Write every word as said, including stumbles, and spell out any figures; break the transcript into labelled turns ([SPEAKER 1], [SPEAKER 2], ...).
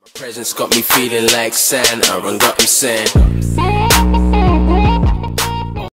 [SPEAKER 1] Presence got me feeling like Santa and got him saying